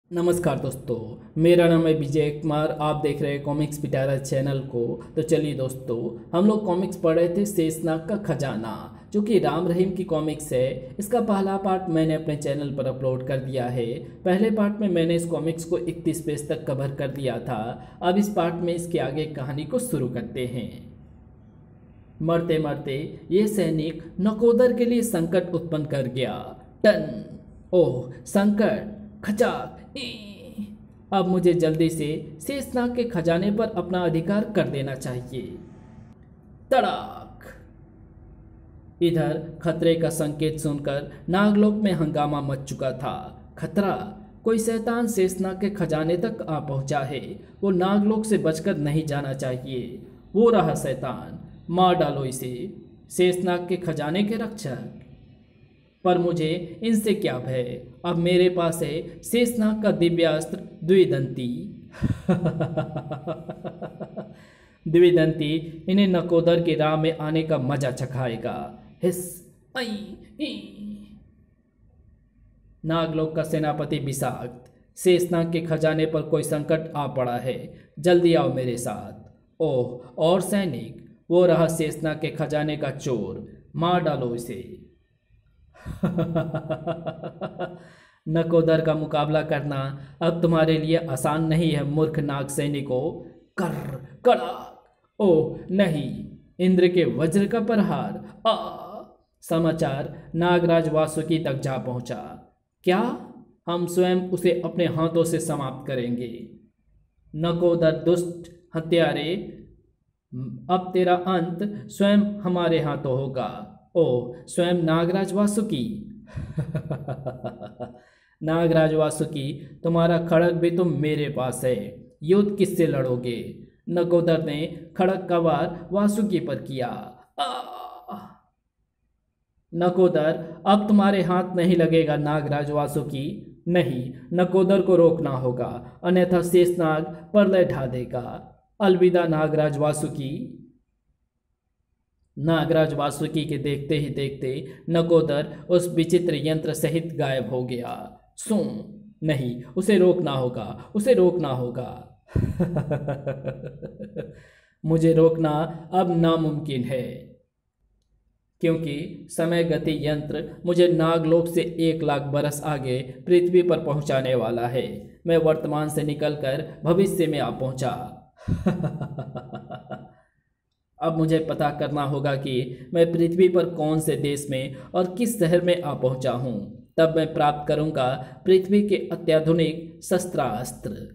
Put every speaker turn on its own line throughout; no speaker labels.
नमस्कार दोस्तों, मेरा नाम है विजय कुमार। आप देख रहे हैं कॉमिक्स पिटारा चैनल को। तो चलिए दोस्तों, हम लोग कॉमिक्स पढ़ रहे थे शेषनाग का खजाना, जो कि राम रहीम की कॉमिक्स है। इसका पहला पार्ट मैंने अपने चैनल पर अपलोड कर दिया है। पहले पार्ट में मैंने इस कॉमिक्स को 31 पेज तक कवर कर दिया था। अब इस पार्ट में इसके आगे कहानी को शुरू करते हैं। मरते मरते ये सैनिक नकोदर के लिए संकट उत्पन्न कर गया। टन, ओह संकट, खचाक, अब मुझे जल्दी से शेषनाग के खजाने पर अपना अधिकार कर देना चाहिए। तड़ाक! इधर खतरे का संकेत सुनकर नागलोक में हंगामा मच चुका था। खतरा! कोई शैतान शेषनाग के खजाने तक आ पहुंचा है। वो नागलोक से बचकर नहीं जाना चाहिए। वो रहा शैतान, मार डालो इसे। शेषनाग के खजाने के रक्षक। पर मुझे इनसे क्या भय, अब मेरे पास है शेषनाग का दिव्यास्त्र द्विदंती। द्विदंती इन्हें नकोदर की राह में आने का मजा चखाएगा। हिस, आई, ई। नागलोक का सेनापति विषाक्त, शेषनाग के खजाने पर कोई संकट आ पड़ा है, जल्दी आओ मेरे साथ। ओह, और सैनिक, वो रहा शेषनाग के खजाने का चोर, मार डालो इसे। नकोदर का मुकाबला करना अब तुम्हारे लिए आसान नहीं है मूर्ख नाग सैनिकों। कर, कड़ा, ओ नहीं, इंद्र के वज्र का प्रहार। आ समाचार नागराज वासुकी तक जा पहुंचा। क्या? हम स्वयं उसे अपने हाथों से समाप्त करेंगे। नकोदर दुष्ट हत्यारे, अब तेरा अंत स्वयं हमारे हाथों होगा। ओ स्वयं नागराज वासुकी। नागराज वासुकी, तुम्हारा खड़ग भी तो मेरे पास है। युद्ध किससे लड़ोगे? नकोदर ने खड़ग का वार वासुकी पर किया। नकोदर, अब तुम्हारे हाथ नहीं लगेगा नागराज वासुकी। नहीं, नकोदर को रोकना होगा, अन्यथा शेषनाग प्रलय ढा देगा। अलविदा नागराज वासुकी। नागराज वासुकी के देखते ही देखते नकोदर उस विचित्र यंत्र सहित गायब हो गया। सुन, नहीं, उसे रोकना होगा, उसे रोकना होगा। मुझे रोकना अब नामुमकिन है, क्योंकि समय गति यंत्र मुझे नागलोक से 1 लाख बरस आगे पृथ्वी पर पहुंचाने वाला है। मैं वर्तमान से निकलकर भविष्य में आ पहुंचा। अब मुझे पता करना होगा कि मैं पृथ्वी पर कौन से देश में और किस शहर में आ पहुंचा हूं। तब मैं प्राप्त करूंगा पृथ्वी के अत्याधुनिक शस्त्रास्त्र।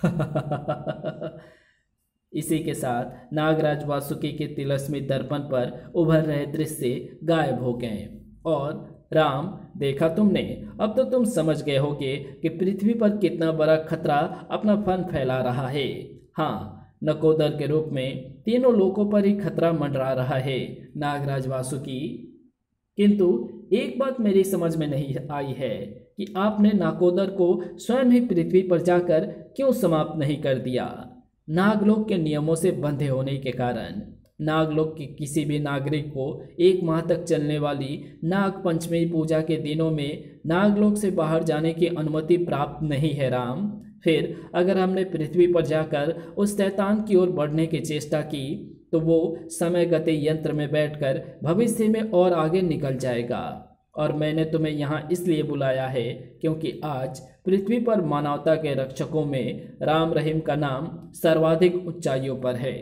इसी के साथ नागराज वासुकी के तिलस्मी दर्पण पर उभर रहे दृश्य गायब हो गए। और राम, देखा तुमने, अब तो तुम समझ गए होगे कि पृथ्वी पर कितना बड़ा खतरा अपना फन फैला रहा है। हाँ, नकोदर के रूप में तीनों लोकों पर ही खतरा मंडरा रहा है नागराज वासुकी। किंतु एक बात मेरी समझ में नहीं आई है कि आपने नाकोदर को स्वयं ही पृथ्वी पर जाकर क्यों समाप्त नहीं कर दिया। नागलोक के नियमों से बंधे होने के कारण नागलोक के किसी भी नागरिक को 1 माह तक चलने वाली नाग पंचमी पूजा के दिनों में नागलोक से बाहर जाने की अनुमति प्राप्त नहीं है। राम, फिर अगर हमने पृथ्वी पर जाकर उस शैतान की ओर बढ़ने की चेष्टा की तो वो समय गति यंत्र में बैठकर भविष्य में और आगे निकल जाएगा। और मैंने तुम्हें यहाँ इसलिए बुलाया है क्योंकि आज पृथ्वी पर मानवता के रक्षकों में राम रहीम का नाम सर्वाधिक ऊंचाइयों पर है।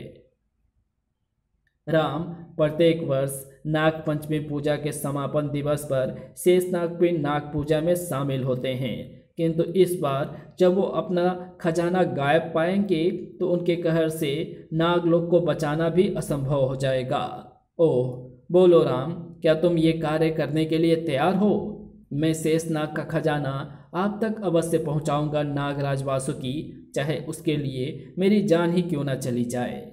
राम, प्रत्येक वर्ष नाग पंचमी पूजा के समापन दिवस पर शेषनाग भी नाग पूजा में शामिल होते हैं, किंतु इस बार जब वो अपना खजाना गायब पाएंगे तो उनके कहर से नागलोक को बचाना भी असंभव हो जाएगा। ओह बोलो राम, क्या तुम ये कार्य करने के लिए तैयार हो? मैं शेषनाग का खजाना आप तक अवश्य पहुंचाऊंगा नागराज वासुकी, चाहे उसके लिए मेरी जान ही क्यों न चली जाए।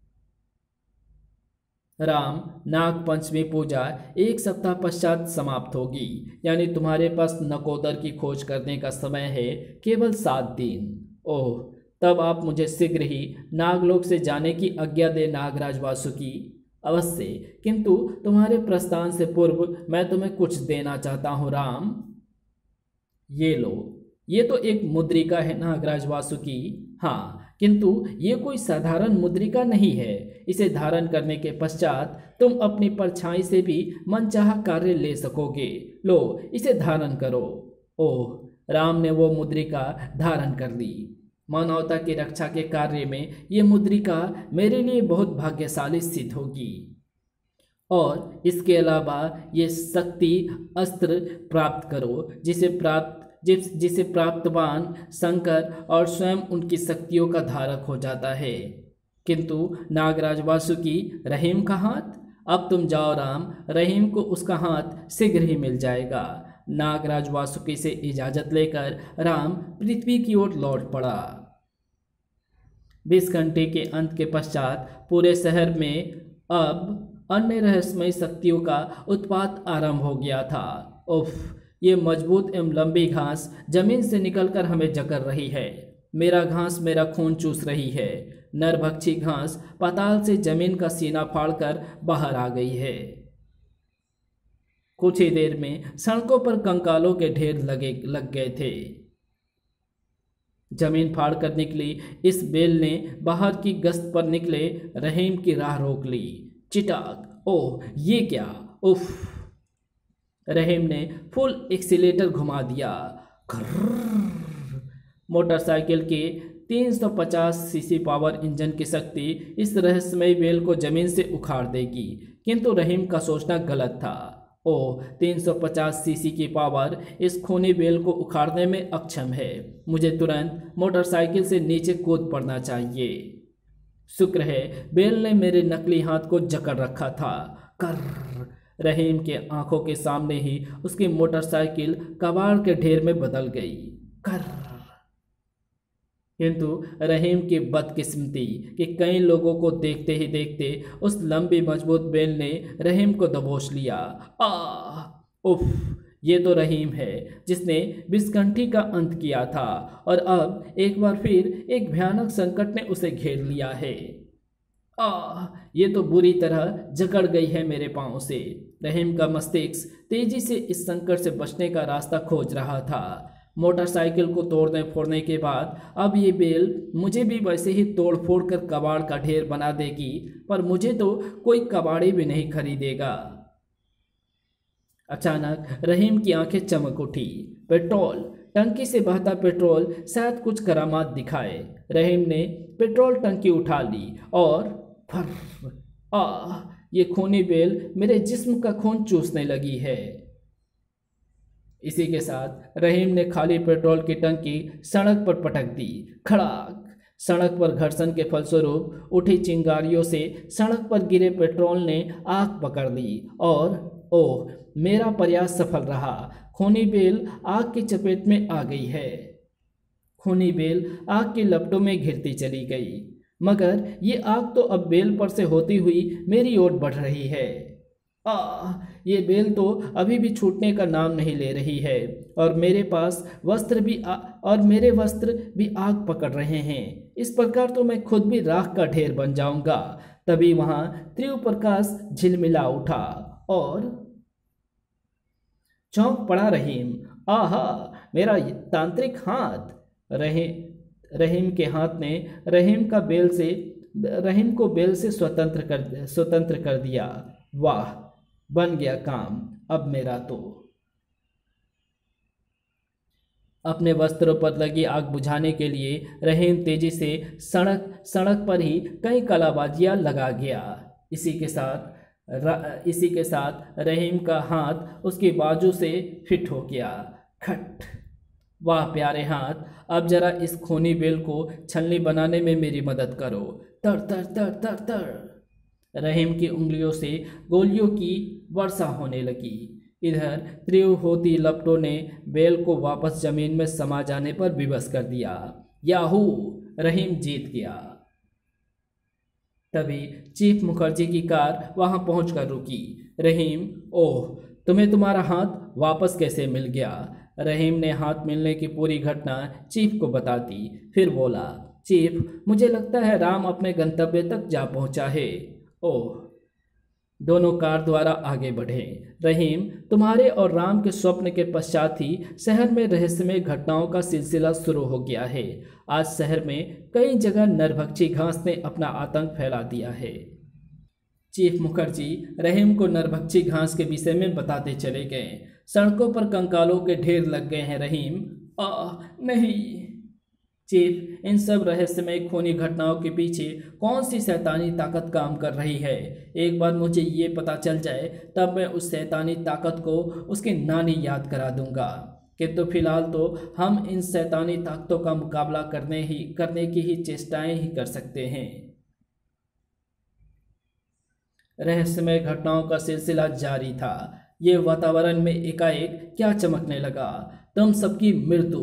राम, नाग पंचमी पूजा 1 सप्ताह पश्चात समाप्त होगी, यानी तुम्हारे पास नकोदर की खोज करने का समय है केवल 7 दिन। ओह, तब आप मुझे शीघ्र ही नागलोक से जाने की आज्ञा दे नागराज वासुकी। अवश्य, किंतु तुम्हारे प्रस्थान से पूर्व मैं तुम्हें कुछ देना चाहता हूँ राम। ये लो, ये तो एक मुद्रिका है नागराज वासुकी। हाँ, किंतु ये कोई साधारण मुद्रिका नहीं है। इसे धारण करने के पश्चात तुम अपनी परछाई से भी मनचाहा कार्य ले सकोगे। लो, इसे धारण करो। ओह, राम ने वो मुद्रिका धारण कर ली। मानवता की रक्षा के कार्य में ये मुद्रिका मेरे लिए बहुत भाग्यशाली सिद्ध होगी। और इसके अलावा ये शक्ति अस्त्र प्राप्त करो जिसे प्राप्तवान शंकर और स्वयं उनकी शक्तियों का धारक हो जाता है। किंतु नागराज वासुकी, रहीम का हाथ? अब तुम जाओ राम, रहीम को उसका हाथ शीघ्र ही मिल जाएगा। नागराज वासुकी से इजाजत लेकर राम पृथ्वी की ओर लौट पड़ा। 20 घंटे के अंत के पश्चात पूरे शहर में अब अन्य रहस्यमय शक्तियों का उत्पात आरंभ हो गया था। उफ, ये मजबूत एवं लंबी घास जमीन से निकलकर हमें जकड़ रही है। मेरा घास मेरा खून चूस रही है। नरभक्षी घास पाताल से जमीन का सीना फाड़कर बाहर आ गई है। कुछ ही देर में सड़कों पर कंकालों के ढेर लग गए थे। जमीन फाड़ कर निकली इस बेल ने बाहर की गश्त पर निकले रहीम की राह रोक ली। चिटाक, ओह ये क्या! उफ! रहीम ने फुल एक्सीलेटर घुमा दिया। मोटरसाइकिल के 350 सीसी पावर इंजन की शक्ति इस रहस्यमय बेल को जमीन से उखाड़ देगी। किंतु रहीम का सोचना गलत था। ओह, 350 सीसी की पावर इस खूनी बेल को उखाड़ने में अक्षम है। मुझे तुरंत मोटरसाइकिल से नीचे कूद पड़ना चाहिए। शुक्र है बेल ने मेरे नकली हाथ को जकड़ रखा था। कर रहीम के आंखों के सामने ही उसकी मोटरसाइकिल कबाड़ के ढेर में बदल गई। कर किंतु रहीम की बदकिस्मती कि कई लोगों को देखते ही देखते उस लंबी मजबूत बेल ने रहीम को दबोच लिया। उफ! ये तो रहीम है जिसने विस्कंठी का अंत किया था और अब एक बार फिर एक भयानक संकट ने उसे घेर लिया है। ये तो बुरी तरह जकड़ गई है मेरे पांव से। रहीम का मस्तिष्क तेजी से इस संकट से बचने का रास्ता खोज रहा था। मोटरसाइकिल को तोड़ने फोड़ने के बाद अब ये बेल मुझे भी वैसे ही तोड़ फोड़ कर कबाड़ का ढेर बना देगी, पर मुझे तो कोई कबाड़ी भी नहीं खरीदेगा। अचानक रहीम की आंखें चमक उठी। पेट्रोल! टंकी से बहता पेट्रोल शायद कुछ करामात दिखाए। रहीम ने पेट्रोल टंकी उठा ली और फर! ये खूनी बेल मेरे जिस्म का खून चूसने लगी है। इसी के साथ रहीम ने खाली पेट्रोल की टंकी सड़क पर पटक दी। खड़ाक! सड़क पर घर्षण के फलस्वरूप उठी चिंगारियों से सड़क पर गिरे पेट्रोल ने आग पकड़ ली और ओह, मेरा प्रयास सफल रहा। खूनी बेल आग की चपेट में आ गई है। खूनी बेल आग की लपटों में घिरती चली गई, मगर ये आग तो अब बेल पर से होती हुई मेरी ओर बढ़ रही है। ये बेल तो अभी भी छूटने का नाम नहीं ले रही है और मेरे वस्त्र भी आग पकड़ रहे हैं। इस प्रकार तो मैं खुद भी राख का ढेर बन जाऊंगा। तभी वहां तीव्र प्रकाश झिलमिला उठा और चौंक पड़ा रहीम। आहा, मेरा तांत्रिक हाथ! रहीम के हाथ ने रहीम को बेल से स्वतंत्र कर दिया। वाह, बन गया काम। अब मेरा तो अपने वस्त्रों पर लगी आग बुझाने के लिए रहीम तेजी से सड़क पर ही कई कलाबाजियां लगा गया। इसी के साथ रहीम का हाथ उसकी बाजू से फिट हो गया। खट! वाह प्यारे हाथ, अब जरा इस खूनी बेल को छलनी बनाने में मेरी मदद करो। तर तर तर तर तर रहीम की उंगलियों से गोलियों की वर्षा होने लगी। इधर तीव्र होती लपटों ने बेल को वापस जमीन में समा जाने पर विवश कर दिया। याहू! रहीम जीत गया। तभी चीफ मुखर्जी की कार वहां पहुंचकर रुकी। रहीम, ओह, तुम्हें तुम्हारा हाथ वापस कैसे मिल गया? रहीम ने हाथ मिलने की पूरी घटना चीफ को बता दी। फिर बोला, चीफ, मुझे लगता है राम अपने गंतव्य तक जा पहुंचा है। ओह! दोनों कार द्वारा आगे बढ़े। रहीम, तुम्हारे और राम के स्वप्न के पश्चात ही शहर में रहस्यमय घटनाओं का सिलसिला शुरू हो गया है। आज शहर में कई जगह नरभक्षी घास ने अपना आतंक फैला दिया है। चीफ मुखर्जी रहीम को नरभक्षी घास के विषय में बताते चले गए। सड़कों पर कंकालों के ढेर लग गए हैं रहीम। नहीं चीफ, इन सब रहस्यमय खूनी घटनाओं के पीछे कौन सी शैतानी ताकत काम कर रही है? एक बार मुझे ये पता चल जाए तब मैं उस शैतानी ताकत को उसकी नानी याद करा दूंगा। किंतु फिलहाल तो हम इन शैतानी ताकतों का मुकाबला करने की ही चेष्टाएं ही कर सकते हैं। रहस्यमय घटनाओं का सिलसिला जारी था। ये वातावरण में एकाएक क्या चमकने लगा? तुम सबकी मृत्यु।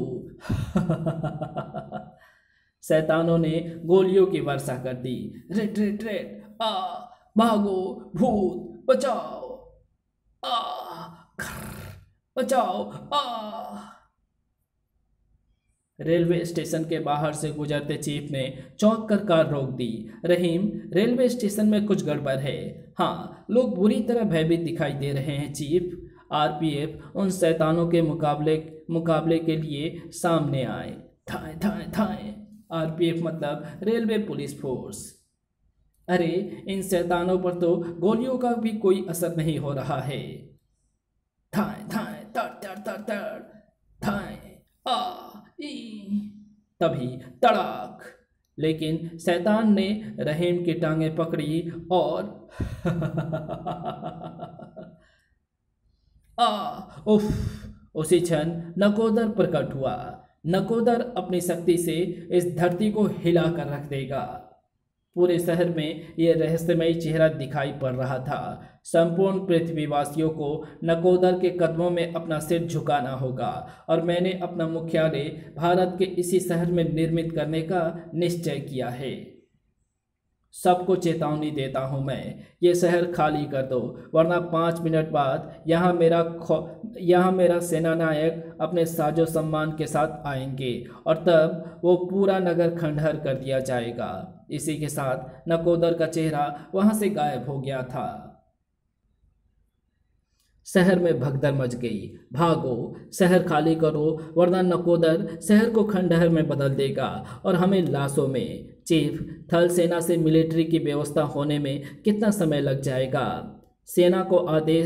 शैतानों ने गोलियों की वर्षा कर दी। रेड रेड रेड, भागो, भूत बचाओ, बचाओ। रेलवे स्टेशन के बाहर से गुजरते चीफ ने चौंक कर कार रोक दी। रहीम, रेलवे स्टेशन में कुछ गड़बड़ है। हाँ, लोग बुरी तरह भयभीत दिखाई दे रहे हैं चीफ। आरपीएफ उन शैतानों के मुकाबले के लिए सामने आए। थाए थाए थाए। आरपीएफ मतलब रेलवे पुलिस फोर्स। अरे, इन शैतानों पर तो गोलियों का भी कोई असर नहीं हो रहा है। थाए थाए तर तर तर तर थाए तभी तड़ाक। लेकिन शैतान ने रहीम की टांगें पकड़ी और उफ। उसी क्षण नकोदर प्रकट हुआ। नकोदर अपनी शक्ति से इस धरती को हिला कर रख देगा। पूरे शहर में यह रहस्यमय चेहरा दिखाई पड़ रहा था। संपूर्ण पृथ्वीवासियों को नकोदर के कदमों में अपना सिर झुकाना होगा और मैंने अपना मुख्यालय भारत के इसी शहर में निर्मित करने का निश्चय किया है। सबको चेतावनी देता हूं मैं, ये शहर खाली कर दो, वरना 5 मिनट बाद यहाँ मेरा सेनानायक अपने साजो सम्मान के साथ आएंगे और तब वो पूरा नगर खंडहर कर दिया जाएगा। इसी के साथ नकोदर का चेहरा वहां से गायब हो गया था। शहर में भगदड़ मच गई। भागो, शहर खाली करो, वरना नकोदर शहर को खंडहर में बदल देगा और हमें लाशों में। चीफ, थल सेना से मिलिट्री की व्यवस्था होने में कितना समय लग जाएगा? सेना को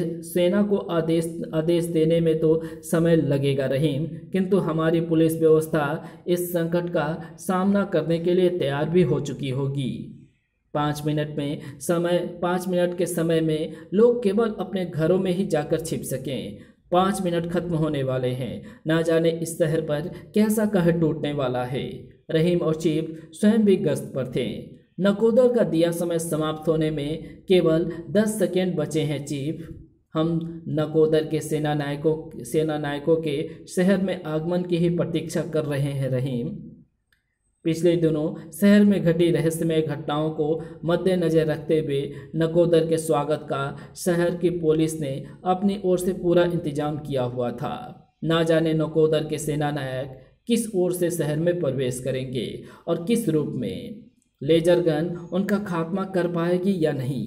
आदेश देने में तो समय लगेगा रहीम, किंतु हमारी पुलिस व्यवस्था इस संकट का सामना करने के लिए तैयार भी हो चुकी होगी। 5 मिनट के समय में लोग केवल अपने घरों में ही जाकर छिप सकें। 5 मिनट खत्म होने वाले हैं। ना जाने इस शहर पर कैसा कहर टूटने वाला है। रहीम और चीफ स्वयं भी गश्त पर थे। नकोदर का दिया समय समाप्त होने में केवल 10 सेकेंड बचे हैं चीफ। हम नकोदर के सेनानायकों के शहर में आगमन की ही प्रतीक्षा कर रहे हैं रहीम। पिछले दिनों शहर में घटी रहस्यमय घटनाओं को मद्देनजर रखते हुए नकोदर के स्वागत का शहर की पुलिस ने अपनी ओर से पूरा इंतजाम किया हुआ था। ना जाने नकोदर के सेनानायक किस ओर से शहर में प्रवेश करेंगे और किस रूप में। लेजर गन उनका खात्मा कर पाएगी या नहीं।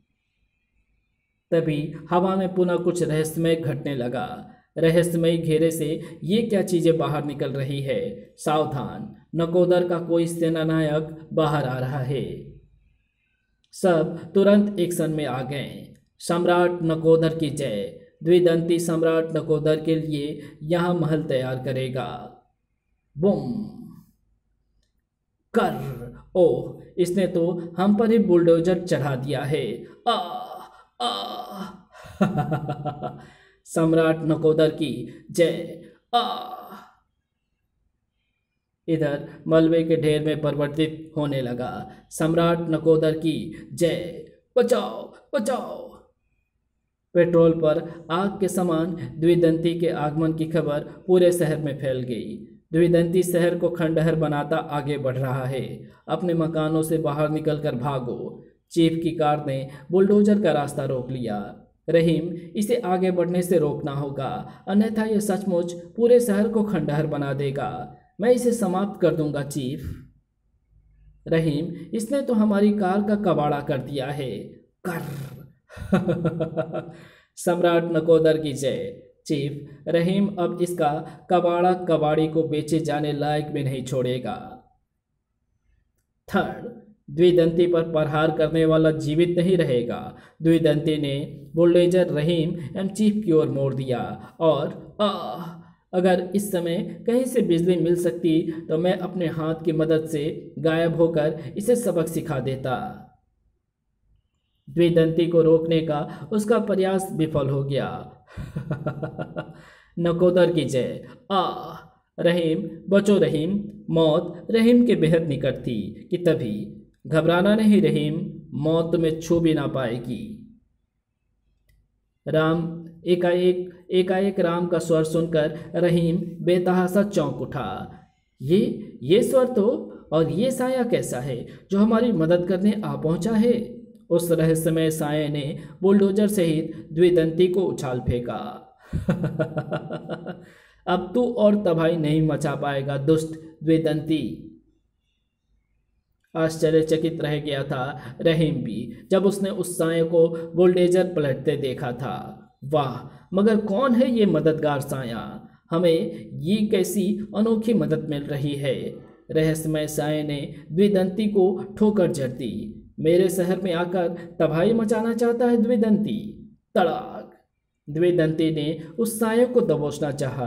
तभी हवा में पुनः कुछ रहस्यमय घटने लगा। रहस्यमय घेरे से ये क्या चीजें बाहर निकल रही है? सावधान, नकोदर का कोई सेनानायक बाहर आ रहा है। सब तुरंत एक्शन में आ गए। सम्राट नकोदर की जय। द्विदंती सम्राट नकोदर के लिए यहाँ महल तैयार करेगा। बूम कर। ओह, इसने तो हम पर ही बुलडोजर चढ़ा दिया है। सम्राट नकोदर की जय। इधर मलबे के ढेर में परिवर्तित होने लगा। सम्राट नकोदर की जय। बचाओ बचाओ। पेट्रोल पर आग के समान द्विदंती के आगमन की खबर पूरे शहर में फैल गई। द्विदंती शहर को खंडहर बनाता आगे बढ़ रहा है। अपने मकानों से बाहर निकलकर भागो। चीफ की कार ने बुलडोजर का रास्ता रोक लिया। रहीम, इसे आगे बढ़ने से रोकना होगा, अन्यथा यह सचमुच पूरे शहर को खंडहर बना देगा। मैं इसे समाप्त कर दूंगा चीफ। रहीम, इसने तो हमारी कार का कबाड़ा कर दिया है। कर। सम्राट नकोदर की जय। चीफ, रहीम अब इसका कबाड़ा कबाड़ी को बेचे जाने लायक भी नहीं छोड़ेगा। थर्ड, द्विदंती पर प्रहार करने वाला जीवित नहीं रहेगा। द्विदंती ने बुलडोजर रहीम एवं चीफ की ओर मोड़ दिया और अगर इस समय कहीं से बिजली मिल सकती तो मैं अपने हाथ की मदद से गायब होकर इसे सबक सिखा देता। द्विदंती को रोकने का उसका प्रयास विफल हो गया। नकोदर की जय। रहीम, बचो रहीम। मौत रहीम के बेहद निकट थी कि तभी, घबराना नहीं रहीम, मौत तुम्हें छू भी ना पाएगी। राम एकाएक राम का स्वर सुनकर रहीम बेतहासा चौंक उठा। ये स्वर तो, और ये साया कैसा है जो हमारी मदद करने आ पहुंचा है? उस रहस्यमय साये ने बुलडोजर सहित द्विदंती को उछाल फेंका। अब तू और तबाही नहीं मचा पाएगा दुष्ट द्विदंती। आश्चर्यचकित रह गया था रहीम भी जब उसने उस साये को बुलडोजर पलटते देखा था। वाह, मगर कौन है ये मददगार साया? हमें ये कैसी अनोखी मदद मिल रही है? रहस्यमय साये ने द्विदंती को ठोकर जड़ दी। मेरे शहर में आकर तबाही मचाना चाहता है द्विदंती। तड़ाक! द्विदंती ने उस साये को दबोचना चाहा।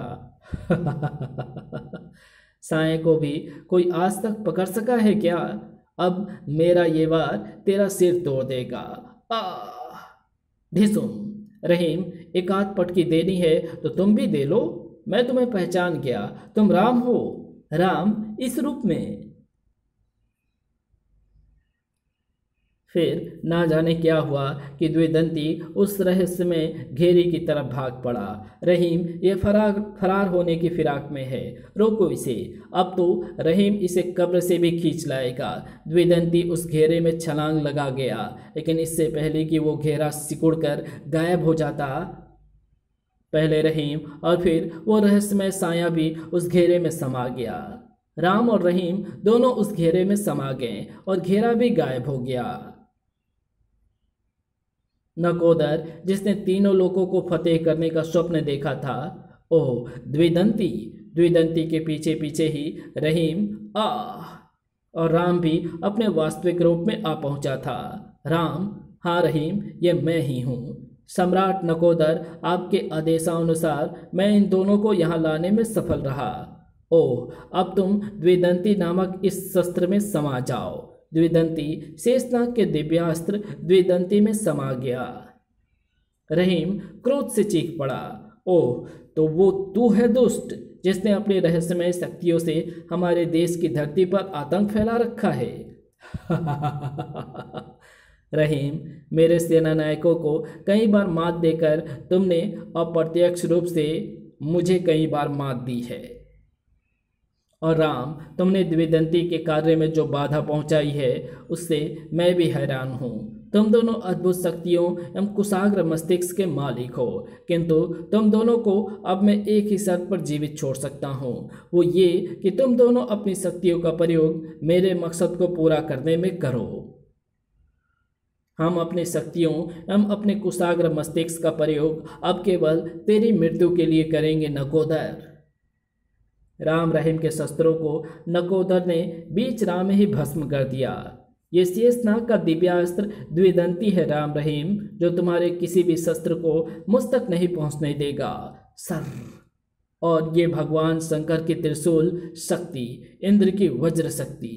साये को भी कोई आज तक पकड़ सका है क्या? अब मेरा ये वार तेरा सिर तोड़ देगा। ढिसुम! रहीम, एक आध पटकी देनी है तो तुम भी दे लो। मैं तुम्हें पहचान गया, तुम राम हो। राम इस रूप में। फिर ना जाने क्या हुआ कि द्विदंती उस रहस्यमय घेरी की तरफ भाग पड़ा। रहीम, ये फरार होने की फिराक में है, रोको इसे। अब तो रहीम इसे कब्र से भी खींच लाएगा। द्विदंती उस घेरे में छलांग लगा गया, लेकिन इससे पहले कि वो घेरा सिकुड़कर गायब हो जाता, पहले रहीम और फिर वो रहस्यमय साया भी उस घेरे में समा गया। राम और रहीम दोनों उस घेरे में समा गए और घेरा भी गायब हो गया। नकोदर, जिसने तीनों लोगों को फतेह करने का स्वप्न देखा था, ओह द्विदंती के पीछे पीछे ही रहीम और राम भी अपने वास्तविक रूप में आ पहुंचा था। राम, हाँ रहीम, ये मैं ही हूँ। सम्राट नकोदर, आपके आदेशानुसार मैं इन दोनों को यहाँ लाने में सफल रहा। ओह, अब तुम द्विदंती नामक इस शस्त्र में समा जाओ। द्विदंती शेषनाग के दिव्यास्त्र द्विदंती में समा गया। रहीम क्रोध से चीख पड़ा। ओह, तो वो तू है दुष्ट, जिसने अपनी रहस्यमय शक्तियों से हमारे देश की धरती पर आतंक फैला रखा है। रहीम, मेरे सेना नायकों को कई बार मात देकर तुमने अप्रत्यक्ष रूप से मुझे कई बार मात दी है। और राम, तुमने द्विदंती के कार्य में जो बाधा पहुंचाई है उससे मैं भी हैरान हूँ। तुम दोनों अद्भुत शक्तियों एवं कुशाग्र मस्तिष्क के मालिक हो, किंतु तुम दोनों को अब मैं एक ही शर्त पर जीवित छोड़ सकता हूँ। वो ये कि तुम दोनों अपनी शक्तियों का प्रयोग मेरे मकसद को पूरा करने में करो। हम अपनी शक्तियों एवं अपने कुशाग्र मस्तिष्क का प्रयोग अब केवल तेरी मृत्यु के लिए करेंगे नकोदर। राम रहीम के शस्त्रों को नकोदर ने बीच राह में ही भस्म कर दिया। ये शेषनाग का दिव्यास्त्र द्विदंती है राम रहीम, जो तुम्हारे किसी भी शस्त्र को मुझ तक नहीं पहुंचने देगा। सर, और ये भगवान शंकर की त्रिशूल शक्ति, इंद्र की वज्र शक्ति,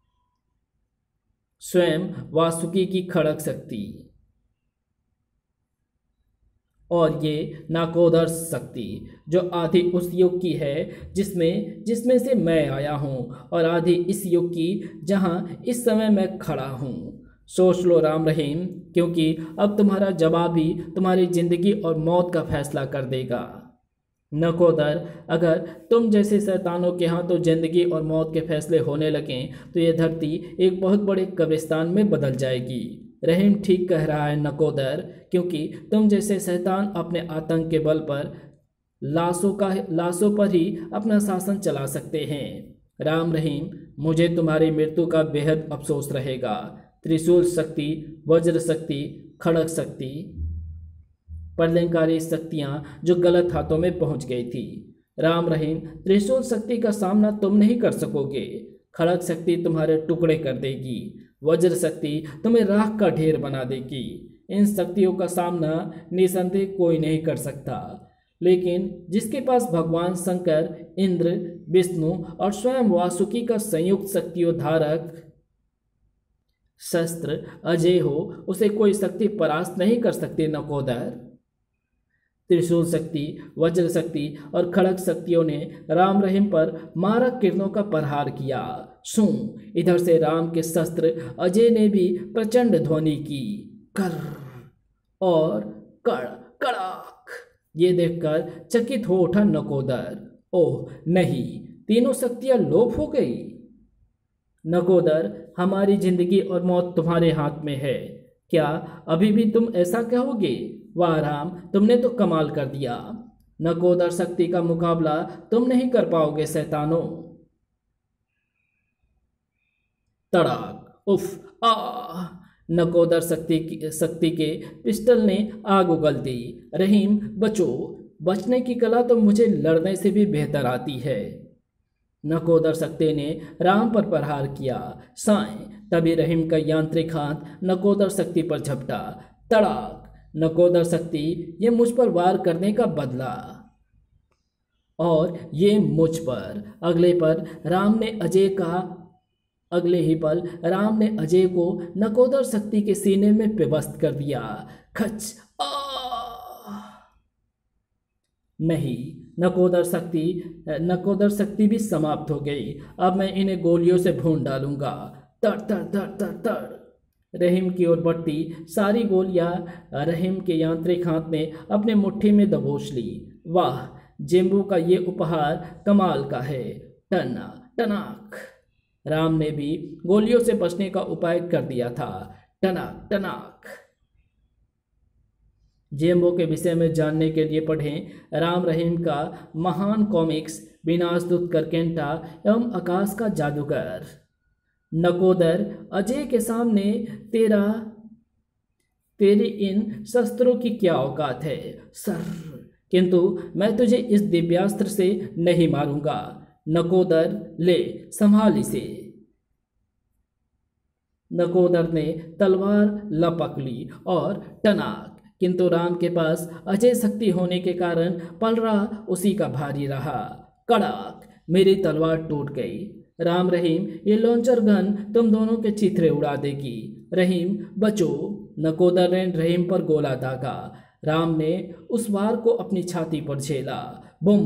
स्वयं वासुकी की खड़ग शक्ति, और ये नाकोदर शक्ति जो आधी उस युग की है जिसमें से मैं आया हूँ, और आधी इस युग की जहाँ इस समय मैं खड़ा हूँ। सोच लो राम रहीम, क्योंकि अब तुम्हारा जवाब ही तुम्हारी जिंदगी और मौत का फैसला कर देगा। नकोदर, अगर तुम जैसे शैतानों के यहाँ तो जिंदगी और मौत के फैसले होने लगें तो ये धरती एक बहुत बड़े कब्रिस्तान में बदल जाएगी। रहीम ठीक कह रहा है नकोदर, क्योंकि तुम जैसे शैतान अपने आतंक के बल पर लाशों पर ही अपना शासन चला सकते हैं। राम रहीम, मुझे तुम्हारी मृत्यु का बेहद अफसोस रहेगा। त्रिशूल शक्ति, वज्र शक्ति, खड़ग शक्ति, प्रलयंकारी शक्तियां जो गलत हाथों में पहुंच गई थी। राम रहीम, त्रिशूल शक्ति का सामना तुम नहीं कर सकोगे। खड़ग शक्ति तुम्हारे टुकड़े कर देगी, वज्र शक्ति तुम्हें राख का ढेर बना देगी। इन शक्तियों का सामना निसंदेह कोई नहीं कर सकता, लेकिन जिसके पास भगवान शंकर, इंद्र, विष्णु और स्वयं वासुकी का संयुक्त शक्तियों धारक शस्त्र अजय हो, उसे कोई शक्ति परास्त नहीं कर सकती नकोदर। त्रिशूल शक्ति, वज्र शक्ति और खड़ग शक्तियों ने राम रहीम पर मारक किरणों का प्रहार किया। शू, इधर से राम के शस्त्र अजय ने भी प्रचंड ध्वनि की, कर और कड़ कड़ाक। ये देखकर चकित हो उठा नकोदर। ओह नहीं, तीनों शक्तियां लोप हो गई। नकोदर, हमारी जिंदगी और मौत तुम्हारे हाथ में है। क्या अभी भी तुम ऐसा कहोगे? वाह राम, तुमने तो कमाल कर दिया। नकोदर शक्ति का मुकाबला तुम नहीं कर पाओगे शैतानों। तड़ाक, उफ, आ। नकोदर शक्ति के पिस्टल ने आग उगल दी। रहीम बचो, बचने की कला तो मुझे लड़ने से भी बेहतर आती है। नकोदर शक्ति ने राम पर प्रहार किया। साएं, तभी रहीम का यांत्रिक हाथ नकोदर शक्ति पर झपटा। तड़ाक, नकोदर शक्ति, ये मुझ पर वार करने का बदला, और ये मुझ पर। अगले ही पल राम ने अजय को नकोदर शक्ति के सीने में पिबस्त कर दिया। खच, आ। नहीं, नकोदर शक्ति भी समाप्त हो गई। अब मैं इन्हें गोलियों से भून डालूंगा। तड़ तड़ तड़ तड़ तड़। रहीम की ओर बढ़ती सारी गोलियां रहीम के यांत्रिक हाथ ने अपने मुट्ठी में दबोच ली। वाह, जेम्बू का ये उपहार कमाल का है। टना टनाक। राम ने भी गोलियों से बचने का उपाय कर दिया था। टनाक टनाक। जेम्बो के विषय में जानने के लिए पढ़ें राम रहीम का महान कॉमिक्स विनाशदूत करकेंटा एवं आकाश का जादूगर। नकोदर, अजय के सामने तेरी इन शस्त्रों की क्या औकात है सर? किंतु मैं तुझे इस दिव्यास्त्र से नहीं मारूंगा। नकोदर, ले संभाल इसे। नकोदर ने तलवार लपक ली और टनाक। किंतु राम के पास अजय शक्ति होने के कारण पलड़ा उसी का भारी रहा। कड़ाक, मेरी तलवार टूट गई। राम रहीम, ये लॉन्चर गन तुम दोनों के चिथड़े उड़ा देगी। रहीम बचो। नकोदर ने रहीम पर गोला दागा। राम ने उस वार को अपनी छाती पर झेला। बुम।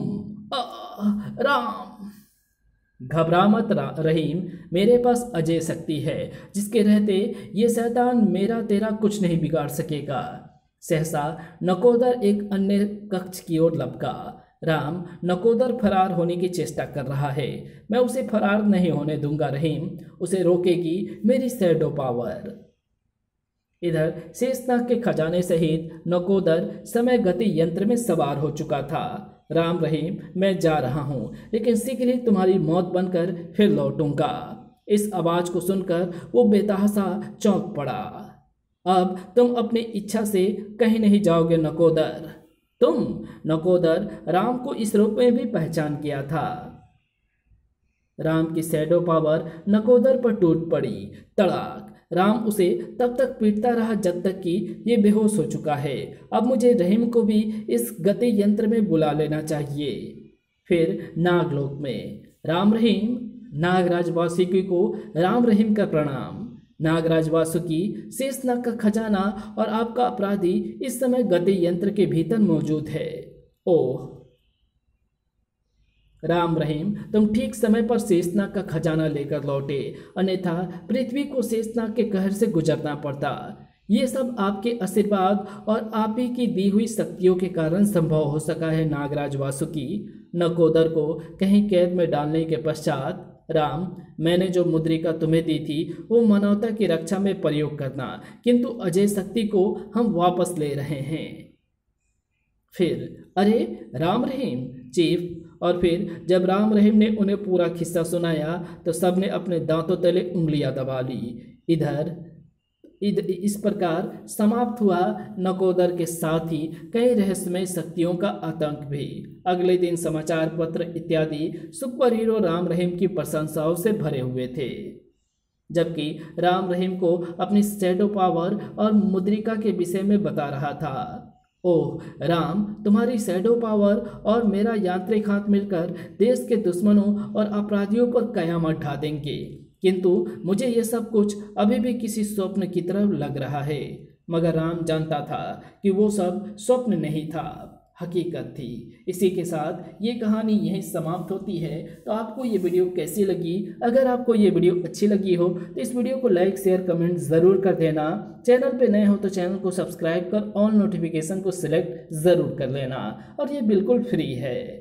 राम, घबरा मत रहीम, मेरे पास अजय शक्ति है, जिसके रहते ये शैतान मेरा तेरा कुछ नहीं बिगाड़ सकेगा। सहसा नकोदर एक अन्य कक्ष की ओर लपका। राम, नकोदर फरार होने की चेष्टा कर रहा है। मैं उसे फरार नहीं होने दूंगा रहीम। उसे रोकेगी मेरी शैडो पावर। इधर शेषनाग के खजाने सहित नकोदर समय गति यंत्र में सवार हो चुका था। राम रहीम, मैं जा रहा हूँ, लेकिन शीघ्र ही तुम्हारी मौत बनकर फिर लौटूंगा। इस आवाज को सुनकर वो बेतहासा चौंक पड़ा। अब तुम अपनी इच्छा से कहीं नहीं जाओगे नकोदर। तुम? नकोदर राम को इस रूप में भी पहचान गया था। राम की शैडो पावर नकोदर पर टूट पड़ी। तड़ाक। राम उसे तब तक पीटता रहा जब तक कि ये बेहोश हो चुका है। अब मुझे रहीम को भी इस गति यंत्र में बुला लेना चाहिए। फिर नागलोक में राम रहीम, नागराज वासुकी को राम रहीम का प्रणाम। नागराज वासुकी, शेषनाग का खजाना और आपका अपराधी इस समय गति यंत्र के भीतर मौजूद है। ओह राम रहीम, तुम ठीक समय पर शेषनाग का खजाना लेकर लौटे, अन्यथा पृथ्वी को शेषनाग के कहर से गुजरना पड़ता। ये सब आपके आशीर्वाद और आप ही की दी हुई शक्तियों के कारण संभव हो सका है नागराज वासुकी। नकोदर को कहीं कैद में डालने के पश्चात, राम, मैंने जो मुद्रिका तुम्हें दी थी वो मानवता की रक्षा में प्रयोग करना, किंतु अजय शक्ति को हम वापस ले रहे हैं। फिर अरे राम रहीम, चीफ। और फिर जब राम रहीम ने उन्हें पूरा किस्सा सुनाया तो सबने अपने दांतों तले उंगलियां दबा ली। इधर इस प्रकार समाप्त हुआ नकोदर के साथ ही कई रहस्यमय शक्तियों का आतंक भी। अगले दिन समाचार पत्र इत्यादि सुपर हीरो राम रहीम की प्रशंसाओं से भरे हुए थे, जबकि राम रहीम को अपनी शैडो पावर और मुद्रिका के विषय में बता रहा था। ओह राम, तुम्हारी शैडो पावर और मेरा यांत्रिक हाथ मिलकर देश के दुश्मनों और अपराधियों पर कयामत ढा देंगे, किंतु मुझे यह सब कुछ अभी भी किसी स्वप्न की तरह लग रहा है। मगर राम जानता था कि वो सब स्वप्न नहीं था, हकीकत थी। इसी के साथ ये कहानी यहीं समाप्त होती है। तो आपको ये वीडियो कैसी लगी? अगर आपको ये वीडियो अच्छी लगी हो तो इस वीडियो को लाइक शेयर कमेंट ज़रूर कर देना। चैनल पे नए हो तो चैनल को सब्सक्राइब कर ऑल नोटिफिकेशन को सिलेक्ट ज़रूर कर लेना, और ये बिल्कुल फ्री है।